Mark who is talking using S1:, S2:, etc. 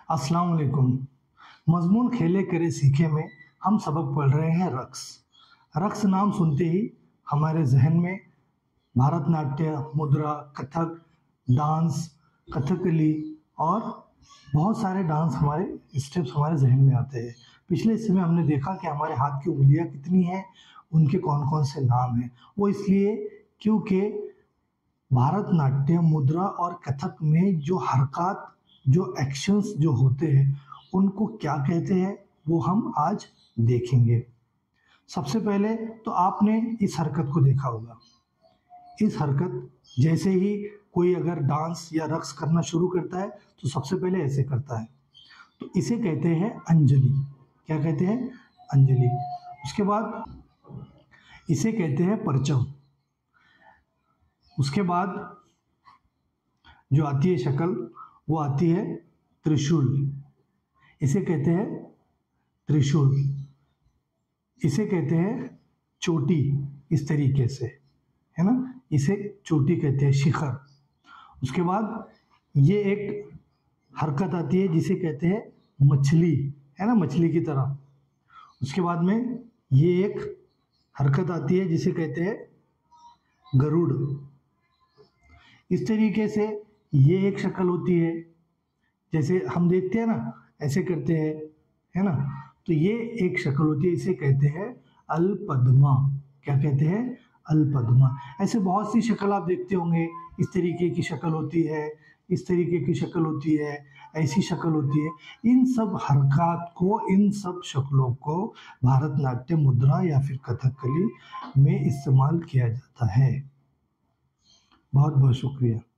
S1: अस्सलाम वालेकुम। मज़मून खेले करे सीखे में हम सबक पढ़ रहे हैं रक़्स। रक़्स नाम सुनते ही हमारे जहन में भारतनाट्य, मुद्रा, कथक, डांस, कथकली और बहुत सारे डांस हमारे स्टेप्स हमारे जहन में आते हैं। पिछले हिस्से में हमने देखा कि हमारे हाथ की उंगलियां कितनी हैं, उनके कौन कौन से नाम हैं। वो इसलिए क्योंकि भारतनाट्यम, मुद्रा और कथक में जो हरकत, जो एक्शंस जो होते हैं, उनको क्या कहते हैं वो हम आज देखेंगे। सबसे पहले तो आपने इस हरकत को देखा होगा। इस हरकत जैसे ही कोई अगर डांस या रक्स करना शुरू करता है तो सबसे पहले ऐसे करता है, तो इसे कहते हैं अंजलि। क्या कहते हैं? अंजलि। उसके बाद इसे कहते हैं परचम। उसके बाद जो आती है शक्ल वो आती है त्रिशूल। इसे कहते हैं त्रिशूल। इसे कहते हैं चोटी। इस तरीके से, है ना, इसे चोटी कहते हैं, शिखर। उसके बाद ये एक हरकत आती है जिसे कहते हैं मछली, है ना, मछली की तरह। उसके बाद में ये एक हरकत आती है जिसे कहते हैं गरुड़। इस तरीके से ये एक शक्ल होती है, जैसे हम देखते हैं ना, ऐसे करते हैं, है ना। तो ये एक शक्ल होती है, इसे कहते हैं अलपद्मा। क्या कहते हैं? अलपद्मा। ऐसे बहुत सी शक्ल आप देखते होंगे। इस तरीके की शक्ल होती है, इस तरीके की शक्ल होती है, ऐसी शक्ल होती है। इन सब हरकत को, इन सब शक्लों को भारतनाट्यम, मुद्रा या फिर कथकली में इस्तेमाल किया जाता है। बहुत बहुत शुक्रिया।